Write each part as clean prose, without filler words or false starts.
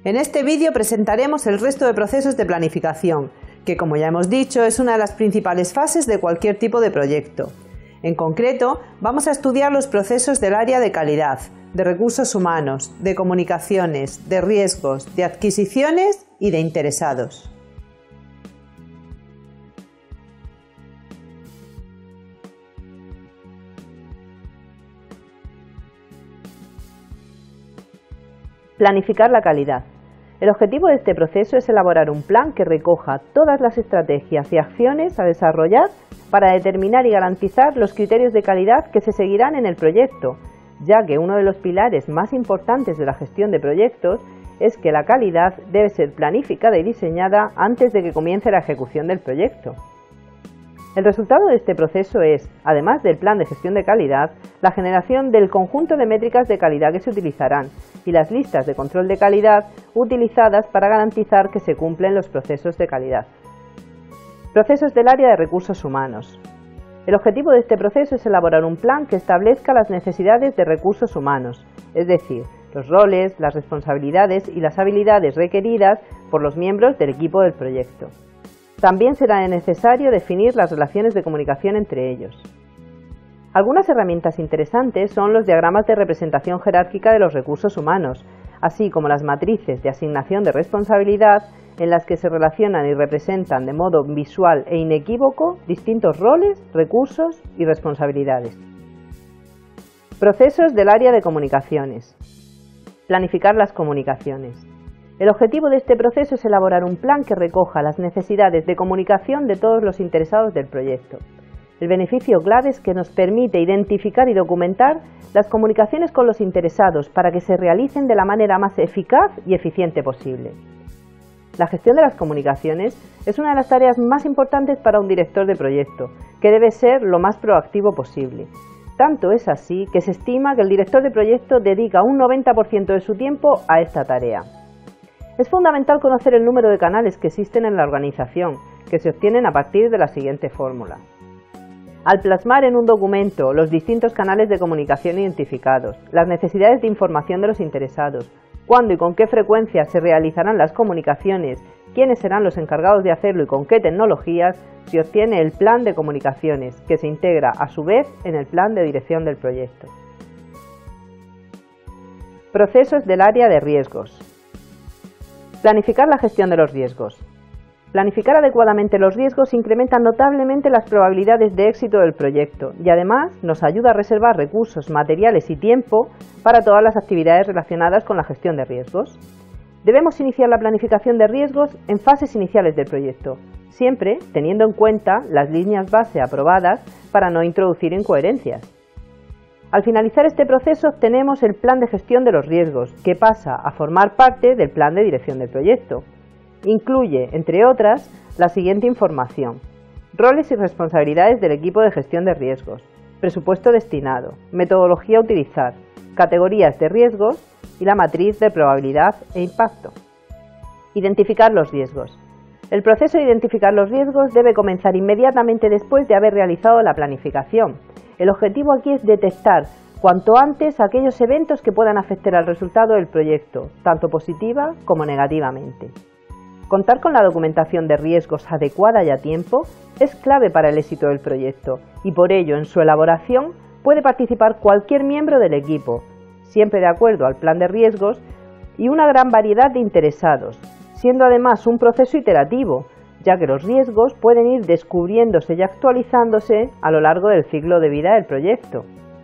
En este vídeo presentaremos el resto de procesos de planificación, que como ya hemos dicho es una de las principales fases de cualquier tipo de proyecto. En concreto, vamos a estudiar los procesos del área de calidad, de recursos humanos, de comunicaciones, de riesgos, de adquisiciones y de interesados. Planificar la calidad. El objetivo de este proceso es elaborar un plan que recoja todas las estrategias y acciones a desarrollar para determinar y garantizar los criterios de calidad que se seguirán en el proyecto, ya que uno de los pilares más importantes de la gestión de proyectos es que la calidad debe ser planificada y diseñada antes de que comience la ejecución del proyecto. El resultado de este proceso es, además del plan de gestión de calidad, la generación del conjunto de métricas de calidad que se utilizarán y las listas de control de calidad utilizadas para garantizar que se cumplen los procesos de calidad. Procesos del área de recursos humanos. El objetivo de este proceso es elaborar un plan que establezca las necesidades de recursos humanos, es decir, los roles, las responsabilidades y las habilidades requeridas por los miembros del equipo del proyecto. También será necesario definir las relaciones de comunicación entre ellos. Algunas herramientas interesantes son los diagramas de representación jerárquica de los recursos humanos, así como las matrices de asignación de responsabilidad en las que se relacionan y representan de modo visual e inequívoco distintos roles, recursos y responsabilidades. Procesos del área de comunicaciones. Planificar las comunicaciones. El objetivo de este proceso es elaborar un plan que recoja las necesidades de comunicación de todos los interesados del proyecto. El beneficio clave es que nos permite identificar y documentar las comunicaciones con los interesados para que se realicen de la manera más eficaz y eficiente posible. La gestión de las comunicaciones es una de las tareas más importantes para un director de proyecto, que debe ser lo más proactivo posible. Tanto es así que se estima que el director de proyecto dedica un 90% de su tiempo a esta tarea. Es fundamental conocer el número de canales que existen en la organización, que se obtienen a partir de la siguiente fórmula. Al plasmar en un documento los distintos canales de comunicación identificados, las necesidades de información de los interesados, cuándo y con qué frecuencia se realizarán las comunicaciones, quiénes serán los encargados de hacerlo y con qué tecnologías, se obtiene el plan de comunicaciones, que se integra a su vez en el plan de dirección del proyecto. Procesos del área de riesgos. Planificar la gestión de los riesgos. Planificar adecuadamente los riesgos incrementa notablemente las probabilidades de éxito del proyecto y además nos ayuda a reservar recursos, materiales y tiempo para todas las actividades relacionadas con la gestión de riesgos. Debemos iniciar la planificación de riesgos en fases iniciales del proyecto, siempre teniendo en cuenta las líneas base aprobadas para no introducir incoherencias. Al finalizar este proceso obtenemos el plan de gestión de los riesgos, que pasa a formar parte del plan de dirección del proyecto. Incluye, entre otras, la siguiente información: roles y responsabilidades del equipo de gestión de riesgos, presupuesto destinado, metodología a utilizar, categorías de riesgos y la matriz de probabilidad e impacto. Identificar los riesgos. El proceso de identificar los riesgos debe comenzar inmediatamente después de haber realizado la planificación. El objetivo aquí es detectar cuanto antes aquellos eventos que puedan afectar al resultado del proyecto, tanto positiva como negativamente. Contar con la documentación de riesgos adecuada y a tiempo es clave para el éxito del proyecto y por ello en su elaboración puede participar cualquier miembro del equipo, siempre de acuerdo al plan de riesgos y una gran variedad de interesados, siendo además un proceso iterativo, ya que los riesgos pueden ir descubriéndose y actualizándose a lo largo del ciclo de vida del proyecto.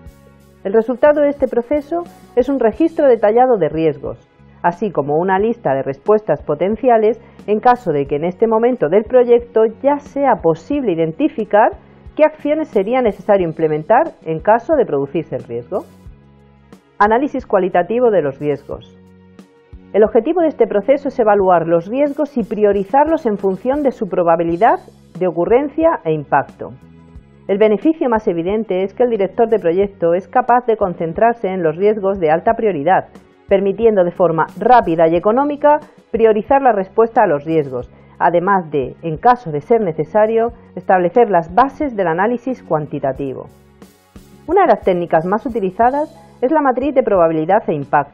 El resultado de este proceso es un registro detallado de riesgos, así como una lista de respuestas potenciales en caso de que en este momento del proyecto ya sea posible identificar qué acciones sería necesario implementar en caso de producirse el riesgo. Análisis cualitativo de los riesgos. El objetivo de este proceso es evaluar los riesgos y priorizarlos en función de su probabilidad de ocurrencia e impacto. El beneficio más evidente es que el director de proyecto es capaz de concentrarse en los riesgos de alta prioridad, permitiendo de forma rápida y económica priorizar la respuesta a los riesgos, además de, en caso de ser necesario, establecer las bases del análisis cuantitativo. Una de las técnicas más utilizadas es la matriz de probabilidad e impacto,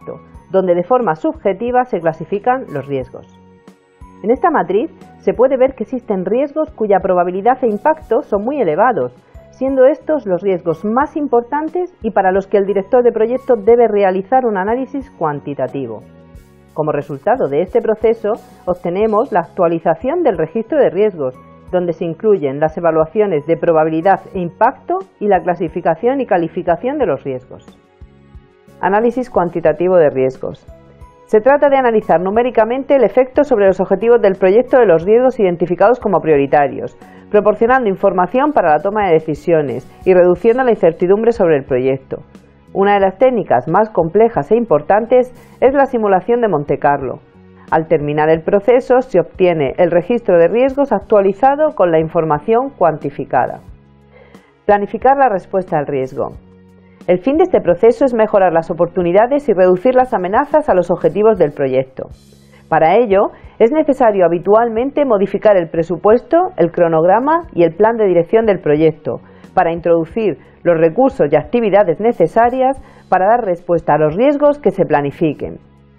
donde de forma subjetiva se clasifican los riesgos. En esta matriz se puede ver que existen riesgos cuya probabilidad e impacto son muy elevados, siendo estos los riesgos más importantes y para los que el director de proyecto debe realizar un análisis cuantitativo. Como resultado de este proceso, obtenemos la actualización del registro de riesgos, donde se incluyen las evaluaciones de probabilidad e impacto y la clasificación y calificación de los riesgos. Análisis cuantitativo de riesgos. Se trata de analizar numéricamente el efecto sobre los objetivos del proyecto de los riesgos identificados como prioritarios, proporcionando información para la toma de decisiones y reduciendo la incertidumbre sobre el proyecto. Una de las técnicas más complejas e importantes es la simulación de Monte Carlo. Al terminar el proceso se obtiene el registro de riesgos actualizado con la información cuantificada. Planificar la respuesta al riesgo. El fin de este proceso es mejorar las oportunidades y reducir las amenazas a los objetivos del proyecto. Para ello, es necesario habitualmente modificar el presupuesto, el cronograma y el plan de dirección del proyecto, para introducir los recursos y actividades necesarias para dar respuesta a los riesgos que se planifiquen.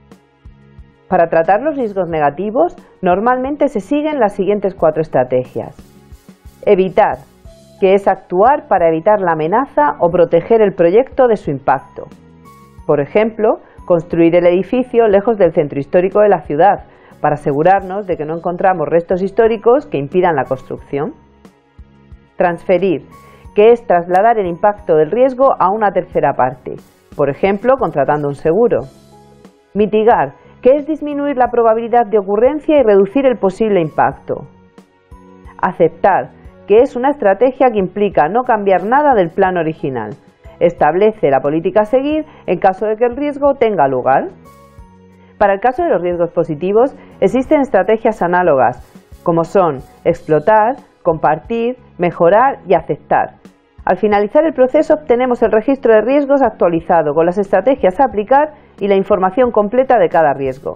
Para tratar los riesgos negativos, normalmente se siguen las siguientes 4 estrategias. Evitar, que es actuar para evitar la amenaza o proteger el proyecto de su impacto. Por ejemplo, construir el edificio lejos del centro histórico de la ciudad, para asegurarnos de que no encontramos restos históricos que impidan la construcción. Transferir, que es trasladar el impacto del riesgo a una tercera parte, por ejemplo, contratando un seguro. Mitigar, que es disminuir la probabilidad de ocurrencia y reducir el posible impacto. Aceptar, que es una estrategia que implica no cambiar nada del plan original. Establece la política a seguir en caso de que el riesgo tenga lugar. Para el caso de los riesgos positivos, existen estrategias análogas, como son explotar, compartir, mejorar y aceptar. Al finalizar el proceso obtenemos el registro de riesgos actualizado con las estrategias a aplicar y la información completa de cada riesgo.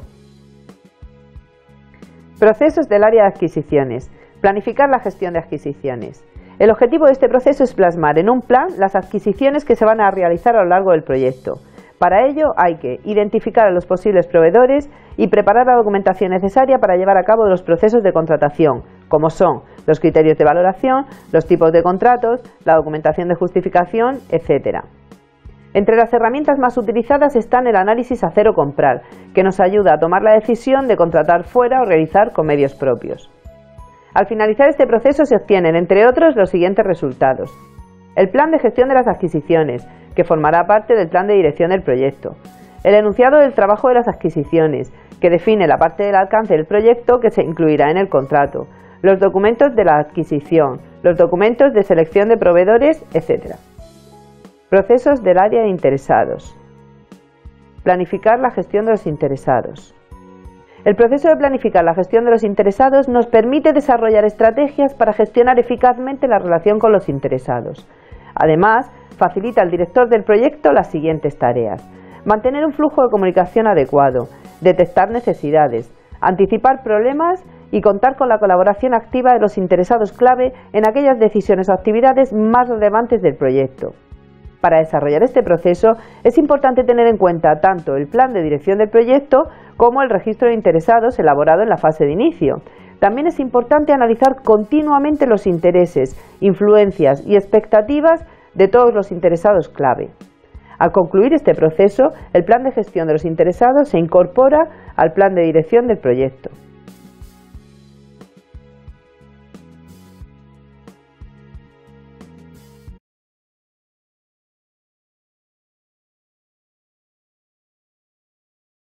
Procesos del área de adquisiciones. Planificar la gestión de adquisiciones. El objetivo de este proceso es plasmar en un plan las adquisiciones que se van a realizar a lo largo del proyecto. Para ello hay que identificar a los posibles proveedores y preparar la documentación necesaria para llevar a cabo los procesos de contratación, como son los criterios de valoración, los tipos de contratos, la documentación de justificación, etc. Entre las herramientas más utilizadas están el análisis hacer o comprar, que nos ayuda a tomar la decisión de contratar fuera o realizar con medios propios. Al finalizar este proceso se obtienen, entre otros, los siguientes resultados. El plan de gestión de las adquisiciones, que formará parte del plan de dirección del proyecto. El enunciado del trabajo de las adquisiciones, que define la parte del alcance del proyecto que se incluirá en el contrato. Los documentos de la adquisición, los documentos de selección de proveedores, etc. Procesos del área de interesados. Planificar la gestión de los interesados. El proceso de planificar la gestión de los interesados nos permite desarrollar estrategias para gestionar eficazmente la relación con los interesados. Además, facilita al director del proyecto las siguientes tareas: mantener un flujo de comunicación adecuado, detectar necesidades, anticipar problemas y contar con la colaboración activa de los interesados clave en aquellas decisiones o actividades más relevantes del proyecto. Para desarrollar este proceso es importante tener en cuenta tanto el plan de dirección del proyecto como el registro de interesados elaborado en la fase de inicio. También es importante analizar continuamente los intereses, influencias y expectativas de todos los interesados clave. Al concluir este proceso, el plan de gestión de los interesados se incorpora al plan de dirección del proyecto.